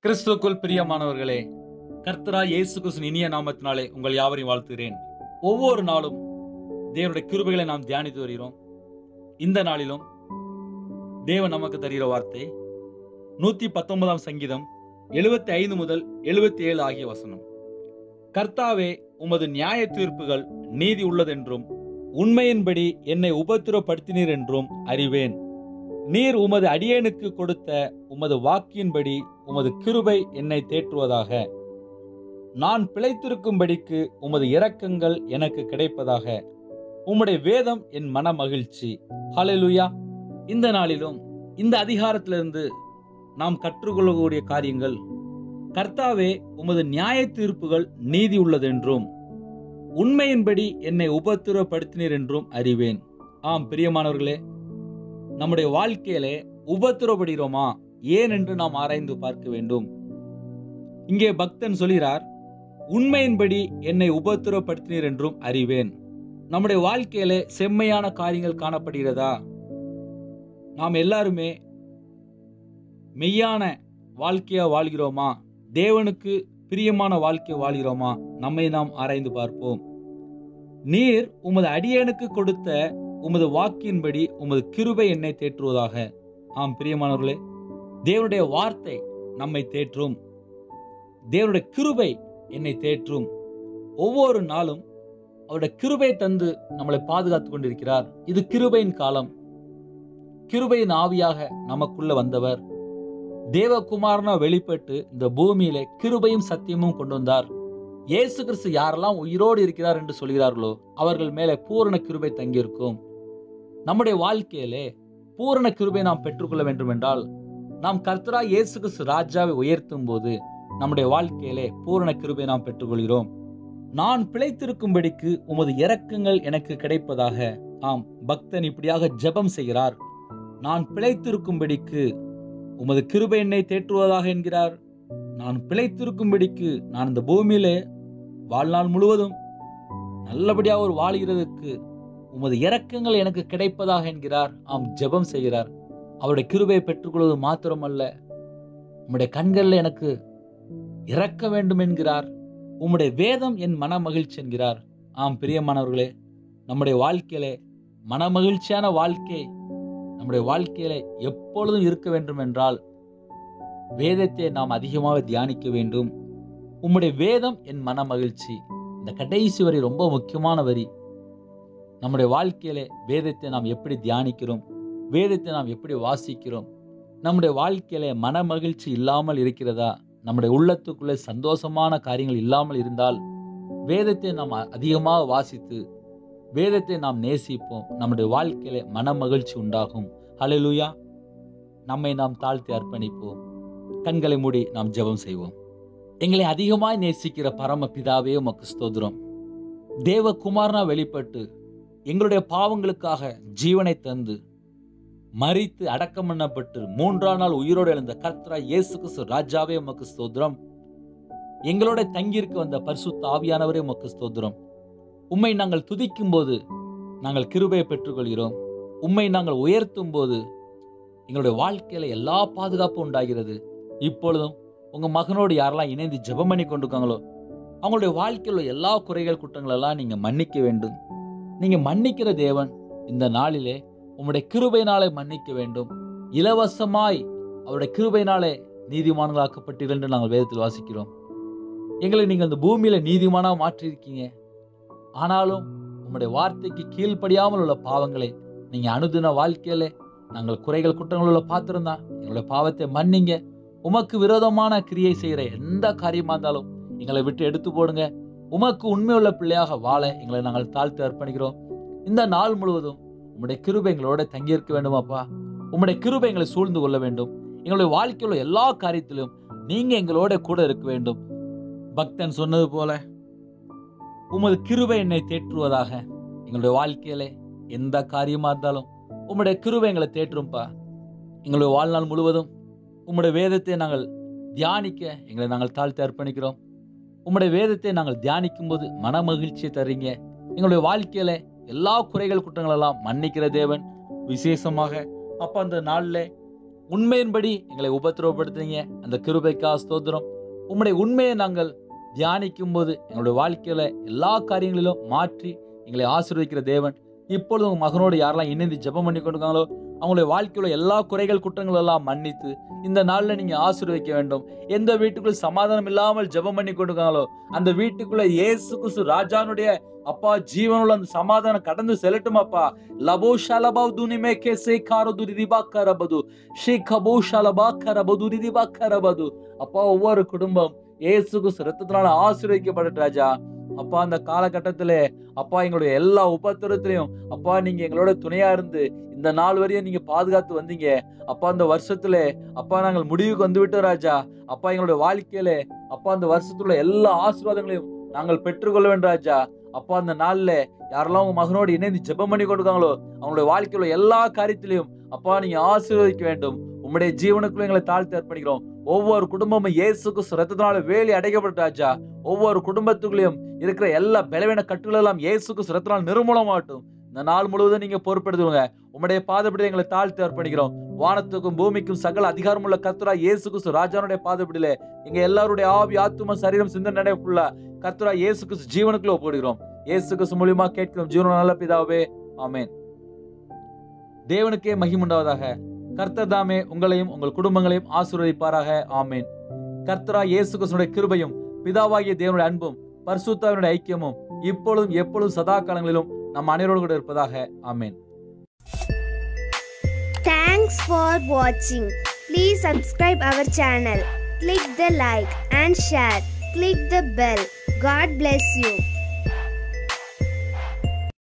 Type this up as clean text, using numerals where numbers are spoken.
கிறிஸ்துவுக்குள் பிரியமானவர்களே, கர்த்தராய் இயேசு கிறிஸ்துவின் இனிய நாமத்தினாலே உங்கள் யாவரையும் வாழ்த்துகிறேன். ஒவ்வொரு நாளும் தேவனுடைய கிருபைகளை நாம் தியானித்து வருகிறோம். இந்த நாளிலும் தேவன் நமக்கு தருகிற வார்த்தை 119 சங்கீதம் 75 முதல் 77 ஆகிய வசனம். கர்த்தாவே, உமது நியாய தீர்ப்புகள் நீதி உள்ளதென்றும் உண்மையின்படி என்னை உபத்திரப்படுத்தினீர் என்றும் அறிவேன். நீர் உமது அடியேனுக்கு கொடுத்த உமது வாக்கின்படி உமது கிருபை என்னை தேற்றுவதாக. நான் பிழைத்திருக்கும்படிக்கு உமது இரக்கங்கள் எனக்கு கிடைப்பதாக. உம்முடைய வேதம் என் மன மகிழ்ச்சி. ஹல்லேலூயா. இந்த நாளிலும் இந்த அதிகாரத்திலிருந்து நாம் கற்றுக்கொள்ளக்கூடிய காரியங்கள், கர்த்தாவே, உமது நியாய தீர்ப்புகள் நீதி உள்ளதென்றும் உண்மையின்படி என்னை உபத்திரப்படுத்தினீர் என்றும் அறிவேன். ஆம் பிரியமானவர்களே, நம்முடைய வாழ்க்கையிலே உபத்திரப்படுகிறோமா ஏன் என்று நாம் ஆராய்ந்து பார்க்க வேண்டும். இங்கே பக்தன் சொல்கிறார், உண்மையின்படி என்னை உபத்திரப்படுத்தினீர் என்றும் அறிவேன். நம்முடைய வாழ்க்கையிலே செம்மையான காரியங்கள் காணப்படுகிறதா? நாம் எல்லாருமே மெய்யான வாழ்க்கையா வாழ்கிறோமா? தேவனுக்கு பிரியமான வாழ்க்கை வாழ்கிறோமா? நம்மை நாம் ஆராய்ந்து பார்ப்போம். நீர் உமது அடியேனுக்கு கொடுத்த உமது வாக்கின்படி உமது கிருபை என்னை தேற்றுவதாக. ஆம் பிரியமானவர்களே, தேவனுடைய வார்த்தை நம்மை தேற்றும். தேவனுடைய கிருபை என்னை தேற்றும். ஒவ்வொரு நாளும் அவருடைய கிருபை தந்து நம்மளை பாதுகாத்துக் கொண்டிருக்கிறார். இது கிருபையின் காலம். கிருபையின் ஆவியாக நமக்குள்ள வந்தவர் தேவகுமாரனா வெளிப்பட்டு இந்த பூமியிலே கிருபையும் சத்தியமும் கொண்டு வந்தார். இயேசு கிறிஸ்து யாரெல்லாம் உயிரோடு இருக்கிறார் என்று சொல்கிறார்களோ அவர்கள் மேலே பூரண கிருபை தங்கியிருக்கும். நம்முடைய வாழ்க்கையிலே பூரண கிருபை நாம் பெற்றுக்கொள்ள வேண்டும் என்றால், நாம் கர்த்தராய் இயேசு கிறிஸ்து ராஜாவை உயர்த்தும் போது நம்முடைய வாழ்க்கையிலே பூரண கிருபை நாம் பெற்றுக்கொள்கிறோம். நான் பிழைத்திருக்கும்படிக்கு உமது இரக்கங்கள் எனக்கு கிடைப்பதாக. ஆம், பக்தன் இப்படியாக ஜெபம் செய்கிறார். நான் பிழைத்திருக்கும்படிக்கு உமது கிருபை என்னை தேற்றுவதாக என்கிறார். நான் பிழைத்திருக்கும்படிக்கு, நான் இந்த பூமியிலே வாழ்நாள் முழுவதும் நல்லபடியாக ஒரு வாழ்கிறதுக்கு உமது இரக்கங்கள் எனக்கு கிடைப்பதாக என்கிறார். ஆம், ஜெபம் செய்கிறார். அவருடைய கிருபையை பெற்றுக்கொள்வது மாத்திரமல்ல, உம்முடைய கண்களில் எனக்கு இறக்க வேண்டும் என்கிறார். உம்முடைய வேதம் என் மன மகிழ்ச்சி என்கிறார். ஆம் பிரியமானவர்களே, நம்முடைய வாழ்க்கையிலே மன மகிழ்ச்சியான வாழ்க்கை நம்முடைய வாழ்க்கையில எப்பொழுதும் இருக்க வேண்டும் என்றால் வேதத்தை நாம் அதிகமாக தியானிக்க வேண்டும். உம்முடைய வேதம் என் மன மகிழ்ச்சி. இந்த கடைசி வரி ரொம்ப முக்கியமான வரி. நம்முடைய வாழ்க்கையில வேதத்தை நாம் எப்படி தியானிக்கிறோம், வேதத்தை நாம் எப்படி வாசிக்கிறோம், நம்முடைய வாழ்க்கையில மன மகிழ்ச்சி இல்லாமல் இருக்கிறதா, நம்முடைய உள்ளத்துக்குள்ளே சந்தோஷமான காரியங்கள் இல்லாமல் இருந்தால் வேதத்தை நாம் அதிகமாக வாசித்து வேதத்தை நாம் நேசிப்போம். நம்முடைய வாழ்க்கையில மன மகிழ்ச்சி உண்டாகும். ஹல்லேலூயா. நம்மை நாம் தாழ்த்தி அர்ப்பணிப்போம். கண்களை மூடி நாம் ஜெபம் செய்வோம். எங்களை அதிகமாய் நேசிக்கிற பரம பிதாவே, உமக்கு ஸ்தோத்திரம். தேவகுமாரனா வெளிப்பட்டு எங்களுடைய பாவங்களுக்காக ஜீவனை தந்து மரித்து அடக்கம் பண்ணப்பட்டு 3ஆம் நாள் உயிரோடு எழுந்த கர்த்தராய் இயேசு கிறிஸ்து ராஜாவே, உமக்கு ஸ்தோத்திரம். எங்களோட தங்கியிருக்க வந்த பரிசுத்த ஆவியானவரே, உமக்கு ஸ்தோத்திரம். உம்மை நாங்கள் துதிக்கும் போது நாங்கள் கிருபையை பெற்றுக்கொள்கிறோம். உம்மை நாங்கள் உயர்த்தும் போது எங்களுடைய வாழ்க்கையில எல்லா பாதுகாப்பும் உண்டாகிறது. இப்பொழுதும் உங்க மகனோடு யாரெல்லாம் இணைந்து ஜெபம் பண்ணி கொண்டிருக்காங்களோ அவங்களுடைய வாழ்க்கையில் உள்ள எல்லா குறைகள் குற்றங்களெல்லாம் நீங்க மன்னிக்க வேண்டும். நீங்க மன்னிக்கிற தேவன். இந்த நாளிலே உம்முடைய கிருபையினாலே மன்னிக்க வேண்டும். இலவசமாய் அவருடைய கிருபையினாலே நீதிமான்களாக்கப்பட்டீர்கள் என்று நாங்கள் வேதத்தில் வாசிக்கிறோம். எங்களை நீங்கள் இந்த பூமியில நீதிமானா மாற்றியிருக்கீங்க. ஆனாலும் உம்முடைய வார்த்தைக்கு கீழ்ப்படியாமல் உள்ள பாவங்களை நீங்க அனுதின வாழ்க்கையில நாங்கள் குறைகள் குற்றங்கள் உள்ள பார்த்திருந்தா எங்களுடைய பாவத்தை மன்னிங்க. உமக்கு விரோதமான கிரியை செய்கிற எந்த காரியமா இருந்தாலும் எங்களை விட்டு எடுத்து போடுங்க. உமக்கு உண்மையுள்ள பிள்ளையாக வாழ எங்களை நாங்கள் தாழ்த்து அர்ப்பணிக்கிறோம். இந்த நாள் முழுவதும் உம்முடைய கிருபை எங்களோட தங்கியிருக்க வேண்டும் அப்பா. உம்முடைய கிருபை எங்களை சூழ்ந்து கொள்ள வேண்டும். எங்களுடைய வாழ்க்கையில் எல்லா காரியத்திலும் நீங்க எங்களோட கூட இருக்க வேண்டும். பக்தன் சொன்னது போல உமது கிருபை என்னை தேற்றுவதாக. எங்களுடைய வாழ்க்கையில எந்த காரியமா இருந்தாலும் உம்முடைய கிருபை எங்களை தேற்றும்பா. எங்களுடைய வாழ்நாள் முழுவதும் உம்முடைய வேதத்தை நாங்கள் தியானிக்க எங்களை நாங்கள் தாழ்த்தி அர்ப்பணிக்கிறோம். உம்முடைய வேதத்தை நாங்கள் தியானிக்கும் போது மன மகிழ்ச்சியை தர்றீங்க. எங்களுடைய வாழ்க்கையில எல்லா குறைகள் குற்றங்கள் எல்லாம் மன்னிக்கிற தேவன். விசேஷமாக அப்ப அந்த நாள்ல உண்மையின்படி எங்களை உபத்திரவப்படுத்துறீங்க. அந்த கிருபைக்காக ஸ்தோத்திரம். உம்முடைய உண்மையை நாங்கள் தியானிக்கும் போது எங்களுடைய வாழ்க்கையில எல்லா காரியங்களிலும் மாற்றி எங்களை ஆசீர்வதிக்கிற தேவன். இப்பொழுது உங்க மகனோடு யாரெல்லாம் இணைந்து ஜெபம் பண்ணி கொண்டிருக்காங்களோ அவங்களுடைய வாழ்க்கையில எல்லா குறைகள் குற்றங்கள் எல்லாம் மன்னித்து இந்த நாள்ல நீங்க ஆசீர்வதிக்க வேண்டும். எந்த வீட்டுக்குள்ள சமாதானம் இல்லாமல் ஜெபம் பண்ணி கொண்டிருக்காங்களோ அந்த வீட்டுக்குள்ள இயேசு கிறிஸ்து ராஜானுடைய அப்பா ஜீவனுள்ள அந்த சமாதானம் கடந்து செல்லட்டும் அப்பா. லபோ ஷலபா துனிமே கேசே காரோ துரிதிபா கரபது ஷேகபோ ஷலபா கரபது ரிதிபா கரபது. அப்பா ஒவ்வொரு குடும்பம் இயேசு கிறிஸ்து ரத்தத்தினால ஆசீர்வதிக்கப்பட்ட ராஜா. அப்பா அந்த காலகட்டத்திலே அப்பா எங்களுடைய எல்லா உபத்திரத்திலையும் அப்பா நீங்க எங்களோட துணையா இருந்து இந்த நாள் வரையும் நீங்க பாதுகாத்து வந்தீங்க. அப்பா அந்த வருஷத்துல அப்பா நாங்கள் முடிவுக்கு வந்து விட்டோம் ராஜா. அப்பா எங்களுடைய வாழ்க்கையில அப்பா அந்த வருஷத்துல எல்லா ஆசீர்வாதங்களையும் நாங்கள் பெற்றுக்கொள்ள வேண்டும் ராஜா. அப்பா அந்த நாள்ல யாரெல்லாம் உங்க மகனோடு இணைந்து ஜெபம் பண்ணி கொடுக்காங்களோ அவங்களுடைய வாழ்க்கையில எல்லா காரியத்திலையும் அப்பா நீங்க ஆசீர்வதிக்க வேண்டும். உம்முடைய ஜீவனுக்குள்ள எங்களை தாழ்த்தி அர்ப்பணிக்கிறோம். ஒவ்வொரு குடும்பமும் இயேசு கிறிஸ்து ரத்தத்தினால வேலி அடைக்கப்பட்ட ராஜா. ஒவ்வொரு குடும்பத்துக்குள்ளேயும் இருக்கிற எல்லா பலவீன கட்டுகள் எல்லாம் இயேசு கிறிஸ்து ரத்தத்தினால் நிர்மூலமாகட்டும். இந்த நாள் முழுவதும் நீங்க பொறுப்பெடுத்துங்க. உம்முடைய பாதப்படி எங்களை தாழ்த்தி அர்ப்பணிக்கிறோம். வானத்துக்கும் பூமிக்கும் சகல அதிகாரம் உள்ள கர்த்தராகிய இயேசு கிறிஸ்து ராஜானுடைய பாதப்படியிலே எங்க எல்லாருடைய ஆவி ஆத்தும சரீரம் சிந்தனை நடைபெள்ள கர்த்தராகிய இயேசு கிறிஸ்து ஜீவனுக்குள்ள ஒப்புடுகிறோம். இயேசு கிறிஸ்து மூலமா கேட்கிறோம் ஜீவன நல்ல பிதாவே, ஆமென். தேவனுக்கே மகிமை உண்டாவதாக. கர்த்தர் தாமே உங்களையும் உங்கள் குடும்பங்களையும் ஆசீர்வதிப்பாராக, ஆமென். கர்த்தராகிய இயேசு கிறிஸ்துவினுடைய கிருபையும் பிதாவாகிய தேவனுடைய அன்பும் பரிசுத்தாவினுடைய ஐக்கியமும் இப்பொழுதும் எப்பொழுதும் சதா காலங்களிலும் நம் அனைவரோடு கூட இருப்பதாக, ஆமென். Thanks for watching. Please subscribe our channel. Click the like and share. Click the bell. God bless you.